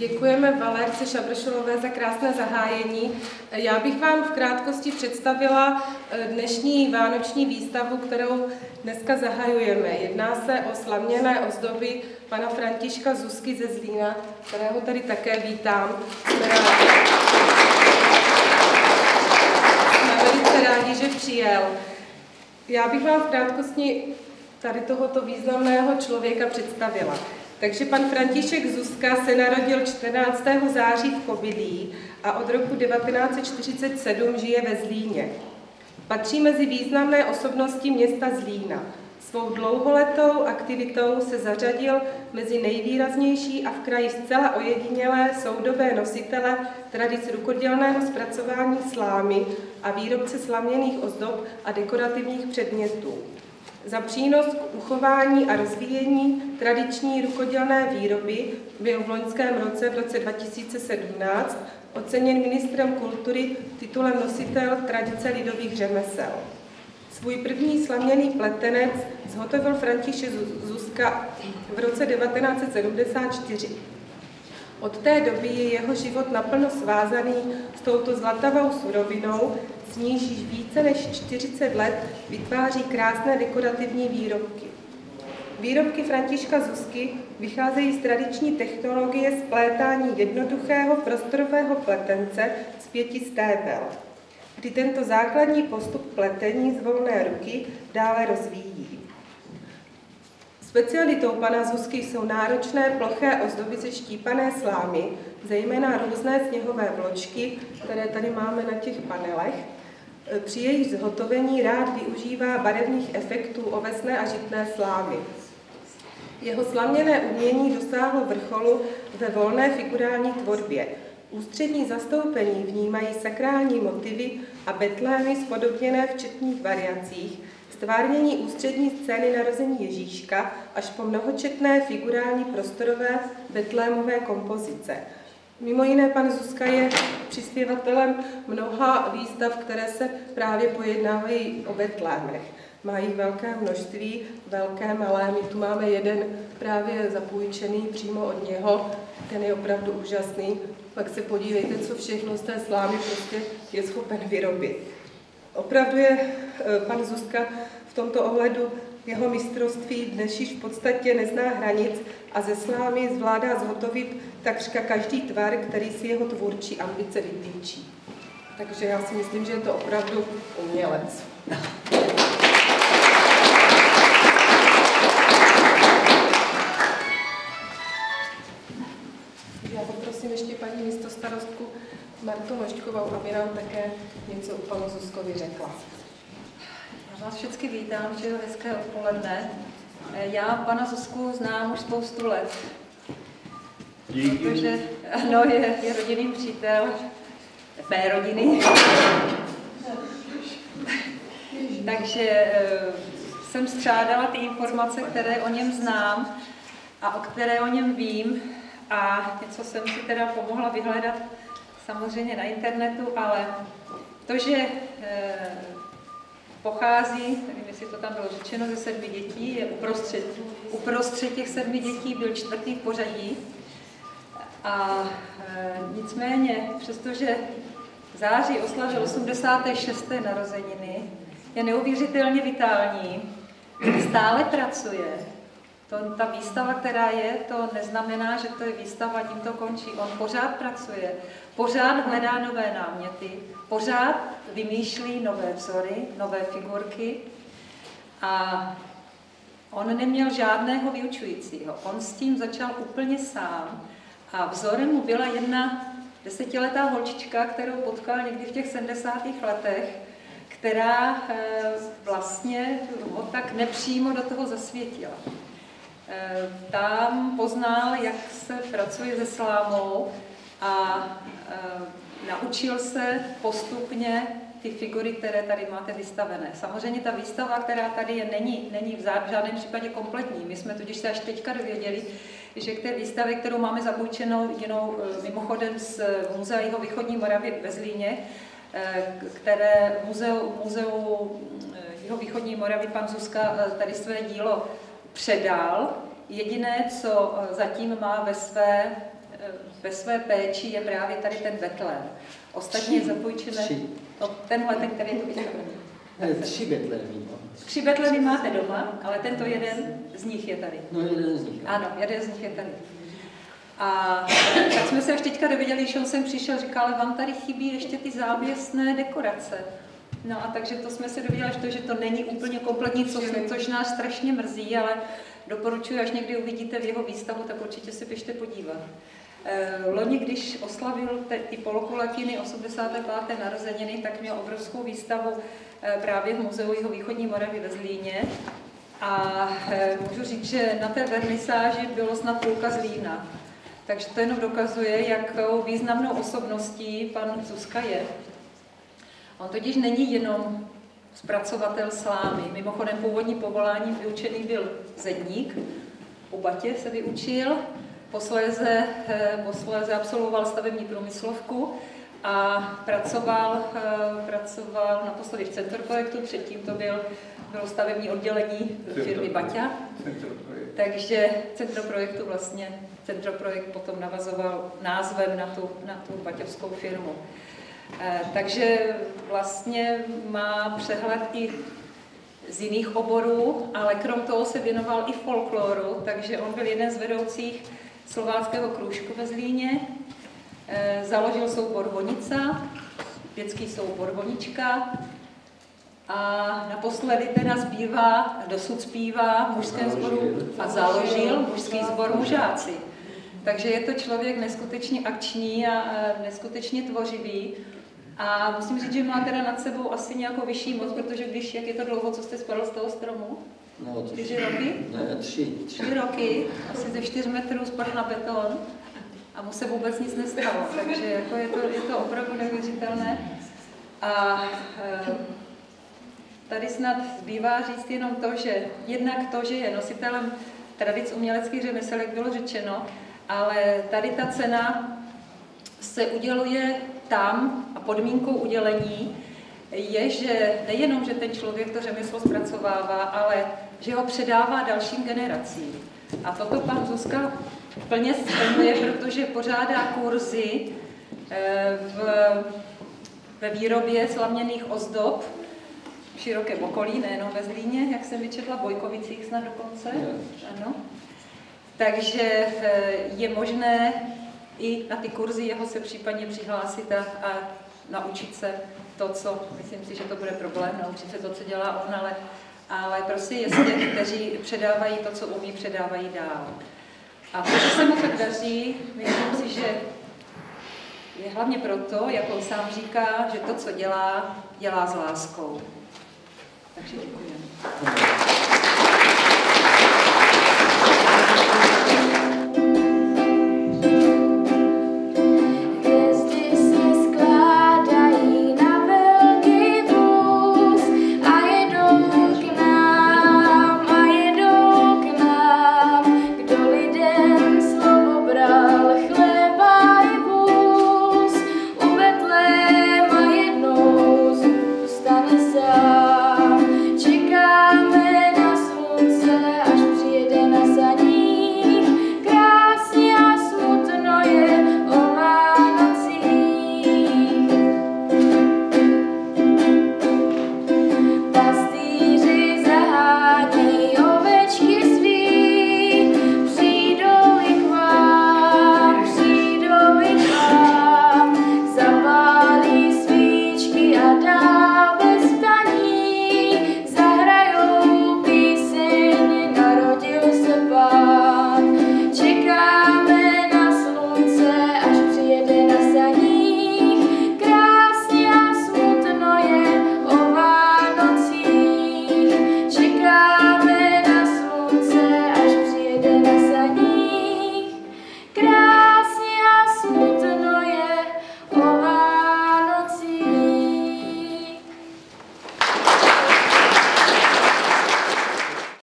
Děkujeme Valérce Šabršilové za krásné zahájení. Já bych vám v krátkosti představila dnešní vánoční výstavu, kterou dneska zahajujeme. Jedná se o slavněné ozdoby pana Františka Zuzky ze Zlína, kterého tady také vítám. Jsme velice rádi, že přijel. Já bych vám v krátkosti tady tohoto významného člověka představila. Takže pan František Zuzka se narodil 14. září v Kobylí a od roku 1947 žije ve Zlíně. Patří mezi významné osobnosti města Zlína. Svou dlouholetou aktivitou se zařadil mezi nejvýraznější a v kraji zcela ojedinělé soudobé nositele tradic rukodělného zpracování slámy a výrobce slaměných ozdob a dekorativních předmětů. Za přínos k uchování a rozvíjení tradiční rukodělné výroby byl v loňském roce, v roce 2017, oceněn ministrem kultury titulem nositel tradice lidových řemesel. Svůj první slaměný pletenec zhotovil František Zuzka v roce 1974. Od té doby je jeho život naplno svázaný s touto zlatavou surovinou, s níž již více než 40 let vytváří krásné dekorativní výrobky. Výrobky Františka Zuzky vycházejí z tradiční technologie splétání jednoduchého prostorového pletence z 5 stébel, kdy tento základní postup pletení z volné ruky dále rozvíjí. Specialitou pana Zuzky jsou náročné ploché ozdoby ze štípané slámy, zejména různé sněhové vločky, které tady máme na těch panelech. Při jejich zhotovení rád využívá barevných efektů ovesné a žitné slámy. Jeho slaměné umění dosáhlo vrcholu ve volné figurální tvorbě. Ústřední zastoupení v ní mají sakrální motivy a betlémy spodobněné v četných variacích, stvárnění ústřední scény narození Ježíška až po mnohočetné figurální prostorové betlémové kompozice. Mimo jiné pan Zuzka je přispěvatelem mnoha výstav, které se právě pojednávají o betlémech. Má jich velké množství, velké, malé. My tu máme jeden právě zapůjčený přímo od něho. Ten je opravdu úžasný. Pak se podívejte, co všechno z té slámy prostě je schopen vyrobit. Opravdu je pan Zuzka v tomto ohledu, jeho mistrovství dnes již v podstatě nezná hranic a ze slámy zvládá zhotovit takřka každý tvar, který si jeho tvůrčí ambice vytýčí. Takže já si myslím, že je to opravdu umělec. Já poprosím ještě paní místostarostku Martu Mošťkovou, aby nám také něco o panu Zuzkovi řekla. Já vás všechny vítám, přeju hezké odpoledne. Já pana Zuzku znám už spoustu let. Díky. Protože ano, je rodinný přítel mé rodiny. Takže jsem střádala ty informace, které o něm znám a o které o něm vím. A něco jsem si teda pomohla vyhledat samozřejmě na internetu, ale to, že pochází, nevím, jestli to tam bylo řečeno, ze 7 dětí, je uprostřed těch 7 dětí, byl 4. v pořadí. A nicméně, přestože v září oslavil 86. narozeniny, je neuvěřitelně vitální, stále pracuje. Ta výstava, která je, to neznamená, že to je výstava, tím to končí. On pořád pracuje, pořád hledá nové náměty, pořád vymýšlí nové vzory, nové figurky a on neměl žádného vyučujícího. On s tím začal úplně sám a vzorem mu byla jedna 10letá holčička, kterou potkal někdy v těch 70. letech, která vlastně ho tak nepřímo do toho zasvětila. Tam poznal, jak se pracuje se slámou a naučil se postupně ty figury, které tady máte vystavené. Samozřejmě ta výstava, která tady je, není v žádném případě kompletní. My jsme totiž se až teďka dověděli, že k té výstavě, kterou máme zapůjčenou jenom mimochodem z Muzea Jihovýchodní Moravy ve Zlíně, které muzeu Jihovýchodní Moravy pan Zuzka tady své dílo předal. Jediné, co zatím má ve své ve své péči je právě tady ten Betlém. Ostatně zapůjčíme tenhle, ten, který je tu vystavený. 3 Betlémy. 3 Betlémy máte doma, ale tento jeden z nich je tady. No, jeden z nich. Ano, jeden z nich je tady. A tak jsme se až teďka dověděli, když on sem přišel, říkal, ale vám tady chybí ještě ty závěsné dekorace. No a takže to jsme se dověděli až to, že to není úplně kompletní, což nás strašně mrzí, ale doporučuji, až někdy uvidíte v jeho výstavu, tak určitě se běžte podívat. Loni, když oslavil ty polokulatiny 85. narozeniny, tak měl obrovskou výstavu právě v Muzeu Jihovýchodní Moravy ve Zlíně. A můžu říct, že na té vernisáži bylo snad půlka Zlína. Takže to jenom dokazuje, jakou významnou osobností pan Zuzka je. On totiž není jenom zpracovatel slámy. Mimochodem původní povolání vyučený byl zedník, u Batě se vyučil, posléze absolvoval stavební průmyslovku a pracoval naposledy v Centroprojektu, předtím to bylo stavební oddělení firmy Baťa. Takže Centroprojektu vlastně, Centroprojekt potom navazoval názvem na tu baťovskou firmu. Takže vlastně má přehled i z jiných oborů, ale krom toho se věnoval i folkloru, takže on byl jeden z vedoucích slováckého krůžku ve Zlíně. Založil soubor Vonica, dětský soubor Vonička a naposledy teda dosud zpívá v mužském sboru a založil mužský sbor Mužáci. Takže je to člověk neskutečně akční a neskutečně tvořivý. A musím říct, že má teda nad sebou asi nějakou vyšší moc, protože jak je to dlouho, co jste spadl z toho stromu? No, 4 roky? Ne, 3. 4 roky, asi ze 4 metrů spadl na beton a mu se vůbec nic nestalo. Takže jako je to opravdu neuvěřitelné. A tady snad zbývá říct jenom to, že jednak to, že je nositelem tradic uměleckých řemesel, jak bylo řečeno, ale tady ta cena se uděluje tam a podmínkou udělení je, že nejenom, že ten člověk to řemeslo zpracovává, ale že ho předává dalším generacím. A toto pan Zuzka plně splňuje, protože pořádá kurzy ve výrobě slaměných ozdob v širokém okolí, nejenom ve Zlíně, jak jsem vyčetla, v Bojkovicích snad dokonce. Ano. Takže je možné i na ty kurzy jeho se případně přihlásit a naučit se to, co, myslím si, že to bude problém, naučit se to, co dělá on, ale prostě jestli kteří předávají to, co umí, předávají dál. A to, že se mu tak daří, myslím si, že je hlavně proto, jak on sám říká, že to, co dělá, dělá s láskou. Takže děkujeme. Stane se